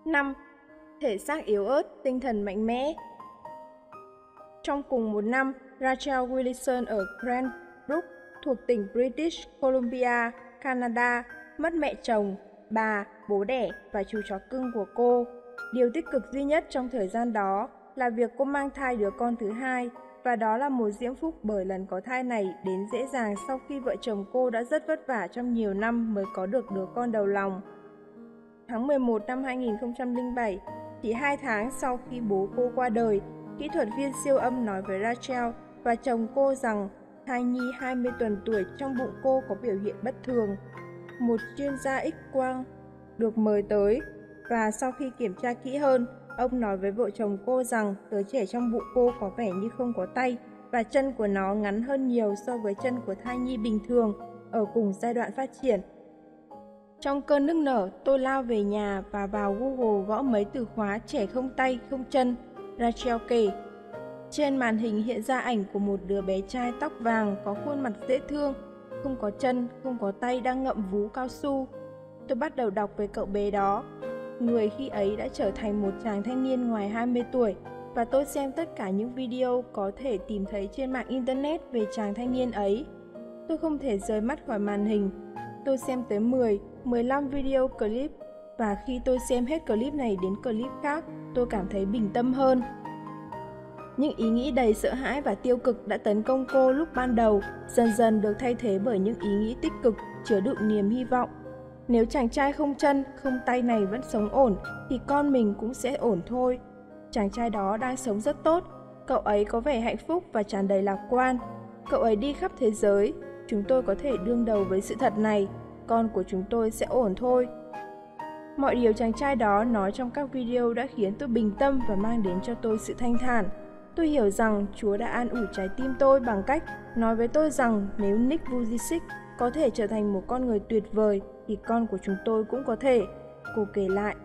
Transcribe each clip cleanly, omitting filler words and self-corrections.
5. Thể xác yếu ớt, tinh thần mạnh mẽ. Trong cùng một năm, Rachel Wilson ở Grand Brook thuộc tỉnh British Columbia, Canada, mất mẹ chồng, bà, bố đẻ và chú chó cưng của cô. Điều tích cực duy nhất trong thời gian đó là việc cô mang thai đứa con thứ hai, và đó là một diễm phúc bởi lần có thai này đến dễ dàng sau khi vợ chồng cô đã rất vất vả trong nhiều năm mới có được đứa con đầu lòng. Tháng 11 năm 2007, chỉ 2 tháng sau khi bố cô qua đời, kỹ thuật viên siêu âm nói với Rachel và chồng cô rằng thai nhi 20 tuần tuổi trong bụng cô có biểu hiện bất thường. Một chuyên gia X-quang được mời tới, và sau khi kiểm tra kỹ hơn, ông nói với vợ chồng cô rằng đứa trẻ trong bụng cô có vẻ như không có tay và chân của nó ngắn hơn nhiều so với chân của thai nhi bình thường ở cùng giai đoạn phát triển. Trong cơn nức nở, tôi lao về nhà và vào Google gõ mấy từ khóa trẻ không tay, không chân, Rachel kể. Trên màn hình hiện ra ảnh của một đứa bé trai tóc vàng có khuôn mặt dễ thương, không có chân, không có tay đang ngậm vú cao su. Tôi bắt đầu đọc về cậu bé đó. Người khi ấy đã trở thành một chàng thanh niên ngoài 20 tuổi, và tôi xem tất cả những video có thể tìm thấy trên mạng Internet về chàng thanh niên ấy. Tôi không thể rời mắt khỏi màn hình. Tôi xem tới 10-15 video clip, và khi tôi xem hết clip này đến clip khác, tôi cảm thấy bình tâm hơn. Những ý nghĩ đầy sợ hãi và tiêu cực đã tấn công cô lúc ban đầu, dần dần được thay thế bởi những ý nghĩ tích cực, chứa đựng niềm hy vọng. Nếu chàng trai không chân, không tay này vẫn sống ổn, thì con mình cũng sẽ ổn thôi. Chàng trai đó đang sống rất tốt, cậu ấy có vẻ hạnh phúc và tràn đầy lạc quan. Cậu ấy đi khắp thế giới, chúng tôi có thể đương đầu với sự thật này, con của chúng tôi sẽ ổn thôi. Mọi điều chàng trai đó nói trong các video đã khiến tôi bình tâm và mang đến cho tôi sự thanh thản. Tôi hiểu rằng Chúa đã an ủi trái tim tôi bằng cách nói với tôi rằng nếu Nick Vujicic có thể trở thành một con người tuyệt vời, thì con của chúng tôi cũng có thể, cô kể lại.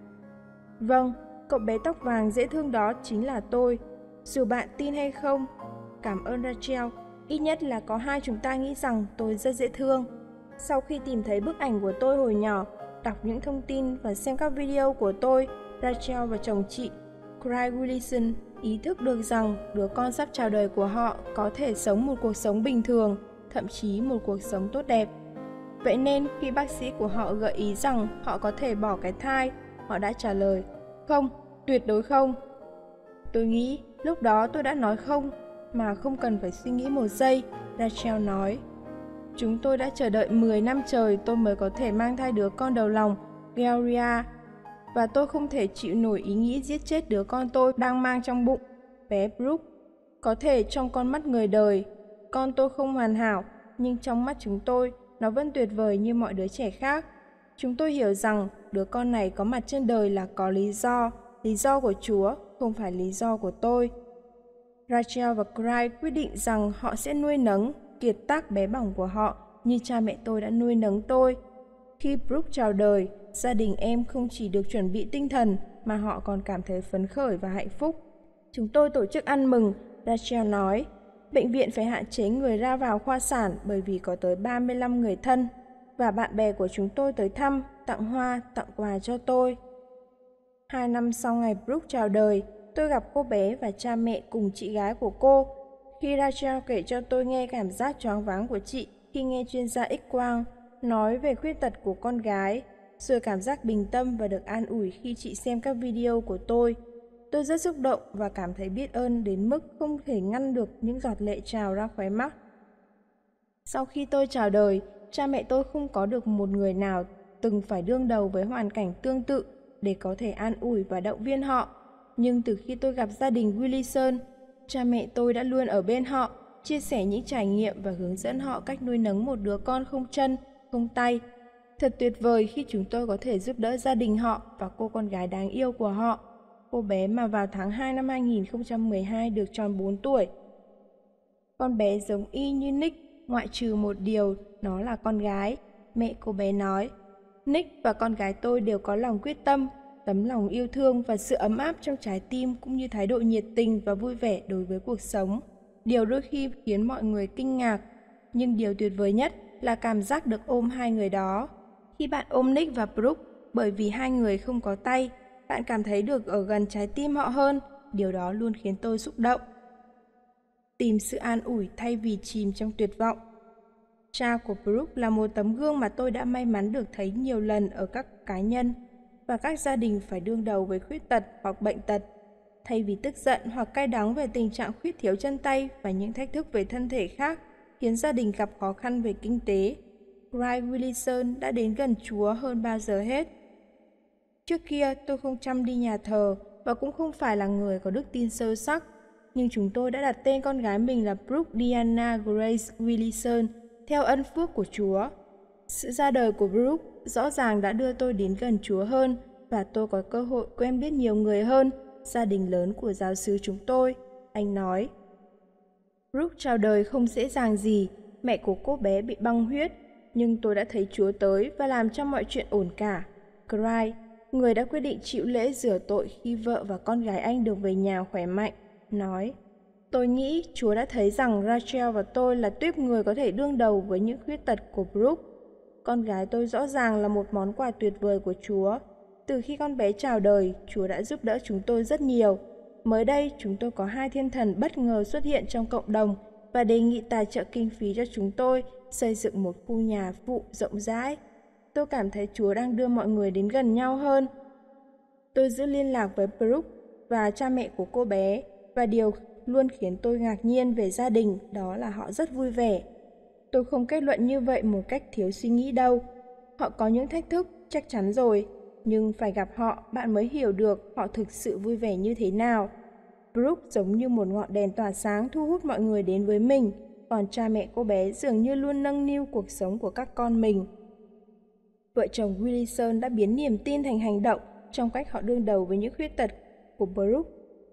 Vâng, cậu bé tóc vàng dễ thương đó chính là tôi, dù bạn tin hay không. Cảm ơn Rachel, ít nhất là có hai chúng ta nghĩ rằng tôi rất dễ thương. Sau khi tìm thấy bức ảnh của tôi hồi nhỏ, đọc những thông tin và xem các video của tôi, Rachel và chồng chị, Craig Willison, ý thức được rằng đứa con sắp chào đời của họ có thể sống một cuộc sống bình thường, thậm chí một cuộc sống tốt đẹp. Vậy nên khi bác sĩ của họ gợi ý rằng họ có thể bỏ cái thai, họ đã trả lời, không, tuyệt đối không. Tôi nghĩ lúc đó tôi đã nói không, mà không cần phải suy nghĩ một giây, Rachel nói. Chúng tôi đã chờ đợi 10 năm trời tôi mới có thể mang thai đứa con đầu lòng, Georgia, và tôi không thể chịu nổi ý nghĩ giết chết đứa con tôi đang mang trong bụng, bé Brooke. Có thể trong con mắt người đời, con tôi không hoàn hảo, nhưng trong mắt chúng tôi, nó vẫn tuyệt vời như mọi đứa trẻ khác. Chúng tôi hiểu rằng đứa con này có mặt trên đời là có lý do của Chúa, không phải lý do của tôi. Rachel và Craig quyết định rằng họ sẽ nuôi nấng, kiệt tác bé bỏng của họ như cha mẹ tôi đã nuôi nấng tôi. Khi Brooke chào đời, gia đình em không chỉ được chuẩn bị tinh thần mà họ còn cảm thấy phấn khởi và hạnh phúc. Chúng tôi tổ chức ăn mừng, Rachel nói. Bệnh viện phải hạn chế người ra vào khoa sản bởi vì có tới 35 người thân và bạn bè của chúng tôi tới thăm, tặng hoa, tặng quà cho tôi. 2 năm sau ngày Brooke chào đời, tôi gặp cô bé và cha mẹ cùng chị gái của cô. Khi Rachel kể cho tôi nghe cảm giác choáng váng của chị khi nghe chuyên gia X-quang nói về khuyết tật của con gái, rồi cảm giác bình tâm và được an ủi khi chị xem các video của tôi rất xúc động và cảm thấy biết ơn đến mức không thể ngăn được những giọt lệ trào ra khóe mắt. Sau khi tôi chào đời, cha mẹ tôi không có được một người nào từng phải đương đầu với hoàn cảnh tương tự để có thể an ủi và động viên họ. Nhưng từ khi tôi gặp gia đình Willison, cha mẹ tôi đã luôn ở bên họ, chia sẻ những trải nghiệm và hướng dẫn họ cách nuôi nấng một đứa con không chân, không tay. Thật tuyệt vời khi chúng tôi có thể giúp đỡ gia đình họ và cô con gái đáng yêu của họ, cô bé mà vào tháng 2 năm 2012 được tròn 4 tuổi. Con bé giống y như Nick, ngoại trừ một điều, nó là con gái, mẹ cô bé nói. Nick và con gái tôi đều có lòng quyết tâm, tấm lòng yêu thương và sự ấm áp trong trái tim cũng như thái độ nhiệt tình và vui vẻ đối với cuộc sống. Điều đôi khi khiến mọi người kinh ngạc, nhưng điều tuyệt vời nhất là cảm giác được ôm hai người đó. Khi bạn ôm Nick và Brooke, bởi vì hai người không có tay, bạn cảm thấy được ở gần trái tim họ hơn. Điều đó luôn khiến tôi xúc động. Tìm sự an ủi thay vì chìm trong tuyệt vọng. Cha của Brooke là một tấm gương mà tôi đã may mắn được thấy nhiều lần ở các cá nhân và các gia đình phải đương đầu với khuyết tật hoặc bệnh tật. Thay vì tức giận hoặc cay đắng về tình trạng khuyết thiếu chân tay và những thách thức về thân thể khác khiến gia đình gặp khó khăn về kinh tế, Craig Willison đã đến gần Chúa hơn bao giờ hết. Trước kia tôi không chăm đi nhà thờ và cũng không phải là người có đức tin sâu sắc, nhưng chúng tôi đã đặt tên con gái mình là Brooke Diana Grace Willison theo ân phước của Chúa. Sự ra đời của Brooke rõ ràng đã đưa tôi đến gần Chúa hơn và tôi có cơ hội quen biết nhiều người hơn, gia đình lớn của giáo xứ chúng tôi, anh nói. Brooke chào đời không dễ dàng gì, mẹ của cô bé bị băng huyết, nhưng tôi đã thấy Chúa tới và làm cho mọi chuyện ổn cả. Craig, người đã quyết định chịu lễ rửa tội khi vợ và con gái anh được về nhà khỏe mạnh, nói. Tôi nghĩ Chúa đã thấy rằng Rachel và tôi là tuýp người có thể đương đầu với những khuyết tật của Brooke. Con gái tôi rõ ràng là một món quà tuyệt vời của Chúa. Từ khi con bé chào đời, Chúa đã giúp đỡ chúng tôi rất nhiều. Mới đây, chúng tôi có 2 thiên thần bất ngờ xuất hiện trong cộng đồng và đề nghị tài trợ kinh phí cho chúng tôi xây dựng một khu nhà phụ rộng rãi. Tôi cảm thấy Chúa đang đưa mọi người đến gần nhau hơn. Tôi giữ liên lạc với Brooke và cha mẹ của cô bé, và điều luôn khiến tôi ngạc nhiên về gia đình đó là họ rất vui vẻ. Tôi không kết luận như vậy một cách thiếu suy nghĩ đâu. Họ có những thách thức, chắc chắn rồi, nhưng phải gặp họ bạn mới hiểu được họ thực sự vui vẻ như thế nào. Brooke giống như một ngọn đèn tỏa sáng thu hút mọi người đến với mình, còn cha mẹ cô bé dường như luôn nâng niu cuộc sống của các con mình. Vợ chồng Willison đã biến niềm tin thành hành động trong cách họ đương đầu với những khuyết tật của Brooke.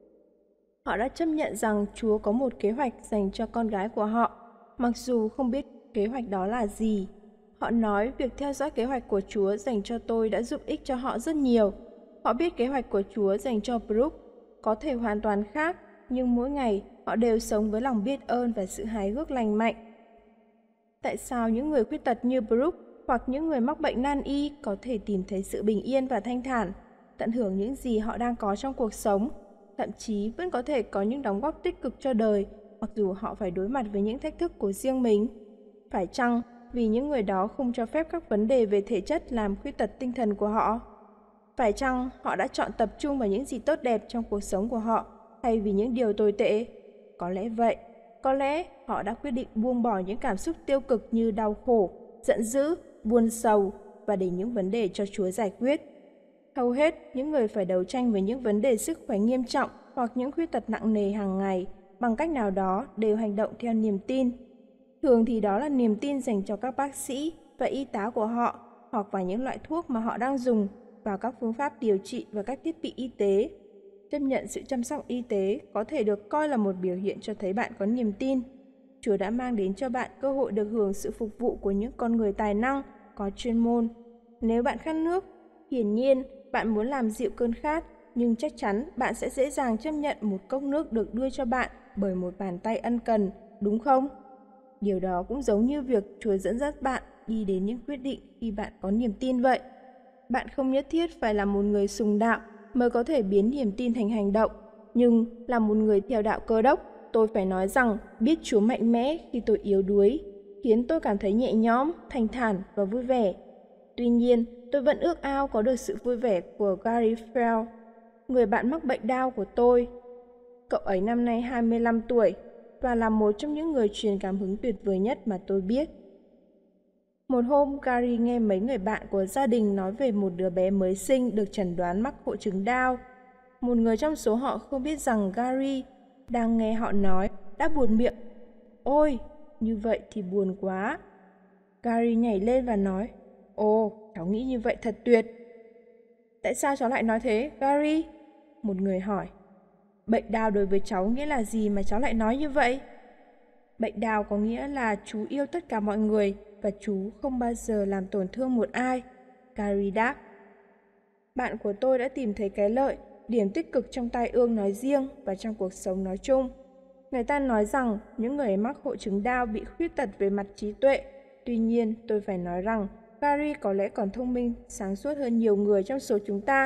Họ đã chấp nhận rằng Chúa có một kế hoạch dành cho con gái của họ, mặc dù không biết kế hoạch đó là gì. Họ nói việc theo dõi kế hoạch của Chúa dành cho tôi đã giúp ích cho họ rất nhiều. Họ biết kế hoạch của Chúa dành cho Brooke có thể hoàn toàn khác, nhưng mỗi ngày họ đều sống với lòng biết ơn và sự hài hước lành mạnh. Tại sao những người khuyết tật như Brooke hoặc những người mắc bệnh nan y có thể tìm thấy sự bình yên và thanh thản, tận hưởng những gì họ đang có trong cuộc sống, thậm chí vẫn có thể có những đóng góp tích cực cho đời, mặc dù họ phải đối mặt với những thách thức của riêng mình? Phải chăng vì những người đó không cho phép các vấn đề về thể chất làm khuyết tật tinh thần của họ? Phải chăng họ đã chọn tập trung vào những gì tốt đẹp trong cuộc sống của họ thay vì những điều tồi tệ? Có lẽ vậy. Có lẽ họ đã quyết định buông bỏ những cảm xúc tiêu cực như đau khổ, giận dữ, buồn sầu và để những vấn đề cho Chúa giải quyết. Hầu hết những người phải đấu tranh với những vấn đề sức khỏe nghiêm trọng hoặc những khuyết tật nặng nề hàng ngày bằng cách nào đó đều hành động theo niềm tin. Thường thì đó là niềm tin dành cho các bác sĩ và y tá của họ hoặc vào những loại thuốc mà họ đang dùng, vào các phương pháp điều trị và các thiết bị y tế. Chấp nhận sự chăm sóc y tế có thể được coi là một biểu hiện cho thấy bạn có niềm tin. Chúa đã mang đến cho bạn cơ hội được hưởng sự phục vụ của những con người tài năng, có chuyên môn. Nếu bạn khát nước, hiển nhiên bạn muốn làm dịu cơn khát, nhưng chắc chắn bạn sẽ dễ dàng chấp nhận một cốc nước được đưa cho bạn bởi một bàn tay ân cần, đúng không? Điều đó cũng giống như việc Chúa dẫn dắt bạn đi đến những quyết định khi bạn có niềm tin vậy. Bạn không nhất thiết phải là một người sùng đạo mới có thể biến niềm tin thành hành động, nhưng là một người theo đạo Cơ Đốc, tôi phải nói rằng biết Chúa mạnh mẽ khi tôi yếu đuối, khiến tôi cảm thấy nhẹ nhõm, thanh thản và vui vẻ. Tuy nhiên, tôi vẫn ước ao có được sự vui vẻ của Gary Fell, người bạn mắc bệnh đau của tôi. Cậu ấy năm nay 25 tuổi và là một trong những người truyền cảm hứng tuyệt vời nhất mà tôi biết. Một hôm, Gary nghe mấy người bạn của gia đình nói về một đứa bé mới sinh được chẩn đoán mắc hội chứng Down. Một người trong số họ không biết rằng Gary đang nghe họ nói đã buột miệng. Ôi, như vậy thì buồn quá. Gary nhảy lên và nói, ồ, cháu nghĩ như vậy thật tuyệt. Tại sao cháu lại nói thế, Gary? Một người hỏi. Bệnh Down đối với cháu nghĩa là gì mà cháu lại nói như vậy? Bệnh Down có nghĩa là chú yêu tất cả mọi người và chú không bao giờ làm tổn thương một ai, Gary đáp. Bạn của tôi đã tìm thấy cái lợi, điểm tích cực trong tai ương nói riêng và trong cuộc sống nói chung. Người ta nói rằng những người mắc hội chứng Down bị khuyết tật về mặt trí tuệ. Tuy nhiên, tôi phải nói rằng Gary có lẽ còn thông minh, sáng suốt hơn nhiều người trong số chúng ta.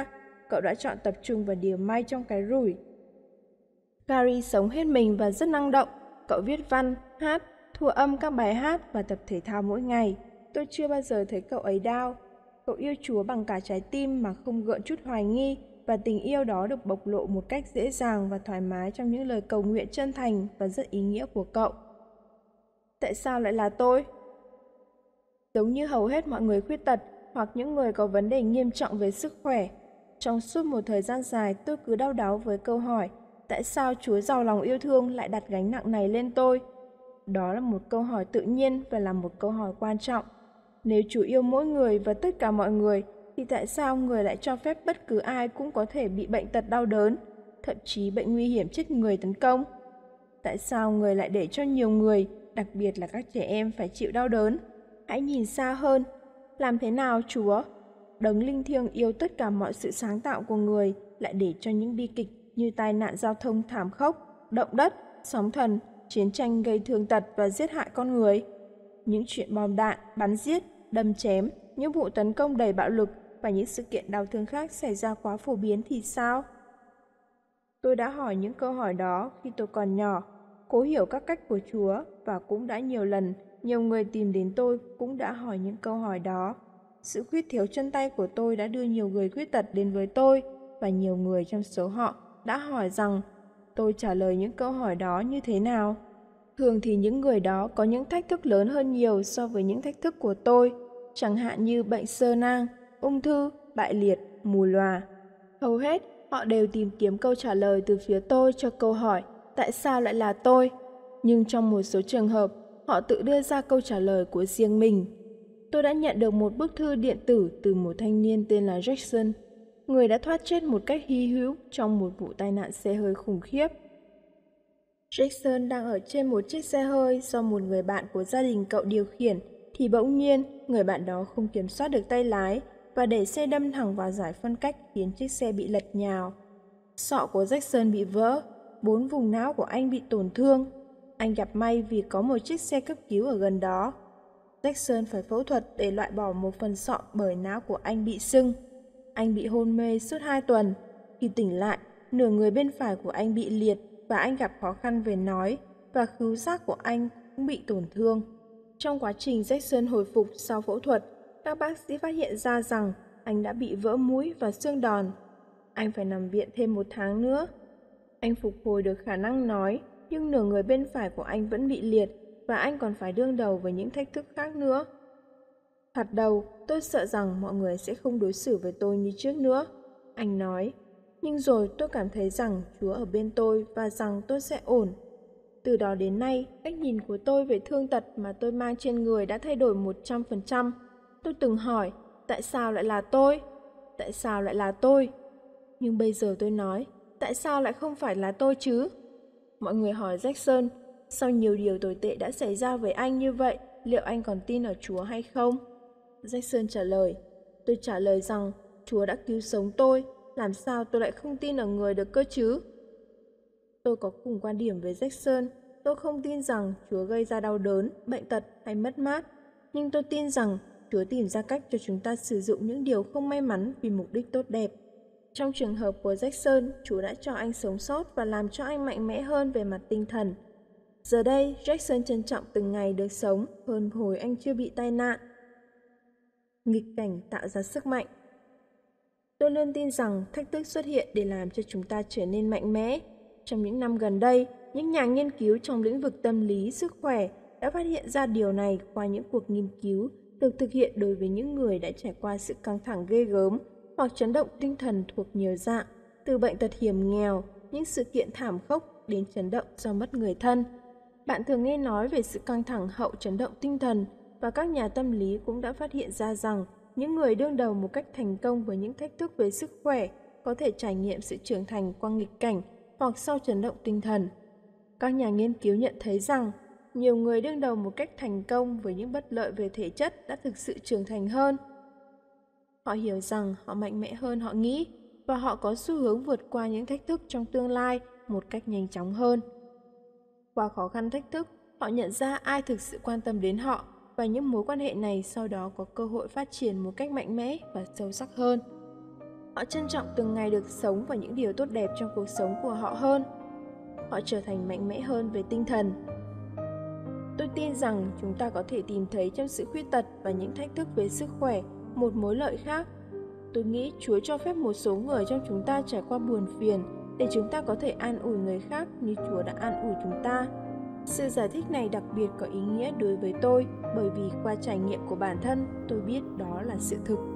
cậu đã chọn tập trung vào điều may trong cái rủi. Gary sống hết mình và rất năng động. Cậu viết văn, hát, thu âm các bài hát và tập thể thao mỗi ngày. Tôi chưa bao giờ thấy cậu ấy down. Cậu yêu Chúa bằng cả trái tim mà không gợn chút hoài nghi, và tình yêu đó được bộc lộ một cách dễ dàng và thoải mái trong những lời cầu nguyện chân thành và rất ý nghĩa của cậu. Tại sao lại là tôi? Giống như hầu hết mọi người khuyết tật hoặc những người có vấn đề nghiêm trọng về sức khỏe, trong suốt một thời gian dài tôi cứ đau đáu với câu hỏi tại sao Chúa giàu lòng yêu thương lại đặt gánh nặng này lên tôi? Đó là một câu hỏi tự nhiên và là một câu hỏi quan trọng. Nếu Chúa yêu mỗi người và tất cả mọi người, thì tại sao người lại cho phép bất cứ ai cũng có thể bị bệnh tật đau đớn, thậm chí bệnh nguy hiểm chết người tấn công? Tại sao người lại để cho nhiều người, đặc biệt là các trẻ em, phải chịu đau đớn? Hãy nhìn xa hơn. Làm thế nào Chúa, Đấng linh thiêng yêu tất cả mọi sự sáng tạo của người, lại để cho những bi kịch như tai nạn giao thông thảm khốc, động đất, sóng thần, chiến tranh gây thương tật và giết hại con người? Những chuyện bom đạn, bắn giết, đâm chém, những vụ tấn công đầy bạo lực và những sự kiện đau thương khác xảy ra quá phổ biến thì sao? Tôi đã hỏi những câu hỏi đó khi tôi còn nhỏ, cố hiểu các cách của Chúa, và cũng đã nhiều lần nhiều người tìm đến tôi cũng đã hỏi những câu hỏi đó. Sự khuyết thiếu chân tay của tôi đã đưa nhiều người khuyết tật đến với tôi, và nhiều người trong số họ đã hỏi rằng tôi trả lời những câu hỏi đó như thế nào. Thường thì những người đó có những thách thức lớn hơn nhiều so với những thách thức của tôi, chẳng hạn như bệnh xơ nang, ung thư, bại liệt, mù lòa. Hầu hết, họ đều tìm kiếm câu trả lời từ phía tôi cho câu hỏi tại sao lại là tôi. Nhưng trong một số trường hợp, họ tự đưa ra câu trả lời của riêng mình. Tôi đã nhận được một bức thư điện tử từ một thanh niên tên là Jackson, người đã thoát chết một cách hy hữu trong một vụ tai nạn xe hơi khủng khiếp. Jackson đang ở trên một chiếc xe hơi do một người bạn của gia đình cậu điều khiển, thì bỗng nhiên người bạn đó không kiểm soát được tay lái và để xe đâm thẳng vào giải phân cách khiến chiếc xe bị lật nhào. Sọ của Jackson bị vỡ, 4 vùng não của anh bị tổn thương. Anh gặp may vì có một chiếc xe cấp cứu ở gần đó. Jackson phải phẫu thuật để loại bỏ một phần sọ bởi não của anh bị sưng. Anh bị hôn mê suốt 2 tuần. Khi tỉnh lại, nửa người bên phải của anh bị liệt và anh gặp khó khăn về nói, và khứu giác của anh cũng bị tổn thương. Trong quá trình Jackson hồi phục sau phẫu thuật, các bác sĩ phát hiện ra rằng anh đã bị vỡ mũi và xương đòn. Anh phải nằm viện thêm 1 tháng nữa. Anh phục hồi được khả năng nói, nhưng nửa người bên phải của anh vẫn bị liệt và anh còn phải đương đầu với những thách thức khác nữa. Thoạt đầu, tôi sợ rằng mọi người sẽ không đối xử với tôi như trước nữa, anh nói. Nhưng rồi tôi cảm thấy rằng Chúa ở bên tôi và rằng tôi sẽ ổn. Từ đó đến nay, cách nhìn của tôi về thương tật mà tôi mang trên người đã thay đổi 100%. Tôi từng hỏi, tại sao lại là tôi? Tại sao lại là tôi? Nhưng bây giờ tôi nói, tại sao lại không phải là tôi chứ? Mọi người hỏi Jackson, sau nhiều điều tồi tệ đã xảy ra với anh như vậy, liệu anh còn tin ở Chúa hay không? Jackson trả lời, tôi trả lời rằng Chúa đã cứu sống tôi, làm sao tôi lại không tin ở người được cơ chứ? Tôi có cùng quan điểm với Jackson, tôi không tin rằng Chúa gây ra đau đớn, bệnh tật hay mất mát, nhưng tôi tin rằng Chúa tìm ra cách cho chúng ta sử dụng những điều không may mắn vì mục đích tốt đẹp. Trong trường hợp của Jackson, Chúa đã cho anh sống sót và làm cho anh mạnh mẽ hơn về mặt tinh thần. Giờ đây, Jackson trân trọng từng ngày được sống hơn hồi anh chưa bị tai nạn. Nghịch cảnh tạo ra sức mạnh. Tôi luôn tin rằng thách thức xuất hiện để làm cho chúng ta trở nên mạnh mẽ. Trong những năm gần đây, những nhà nghiên cứu trong lĩnh vực tâm lý, sức khỏe đã phát hiện ra điều này qua những cuộc nghiên cứu được thực hiện đối với những người đã trải qua sự căng thẳng ghê gớm hoặc chấn động tinh thần thuộc nhiều dạng, từ bệnh tật hiểm nghèo, những sự kiện thảm khốc đến chấn động do mất người thân. Bạn thường nghe nói về sự căng thẳng hậu chấn động tinh thần, và các nhà tâm lý cũng đã phát hiện ra rằng những người đương đầu một cách thành công với những thách thức về sức khỏe có thể trải nghiệm sự trưởng thành qua nghịch cảnh hoặc sau chấn động tinh thần. Các nhà nghiên cứu nhận thấy rằng nhiều người đương đầu một cách thành công với những bất lợi về thể chất đã thực sự trưởng thành hơn. Họ hiểu rằng họ mạnh mẽ hơn họ nghĩ, và họ có xu hướng vượt qua những thách thức trong tương lai một cách nhanh chóng hơn. Qua khó khăn thách thức, họ nhận ra ai thực sự quan tâm đến họ, và những mối quan hệ này sau đó có cơ hội phát triển một cách mạnh mẽ và sâu sắc hơn. Họ trân trọng từng ngày được sống và những điều tốt đẹp trong cuộc sống của họ hơn. Họ trở thành mạnh mẽ hơn về tinh thần. Tôi tin rằng chúng ta có thể tìm thấy trong sự khuyết tật và những thách thức về sức khỏe một mối lợi khác. Tôi nghĩ Chúa cho phép một số người trong chúng ta trải qua buồn phiền để chúng ta có thể an ủi người khác như Chúa đã an ủi chúng ta. Sự giải thích này đặc biệt có ý nghĩa đối với tôi bởi vì qua trải nghiệm của bản thân, tôi biết đó là sự thực.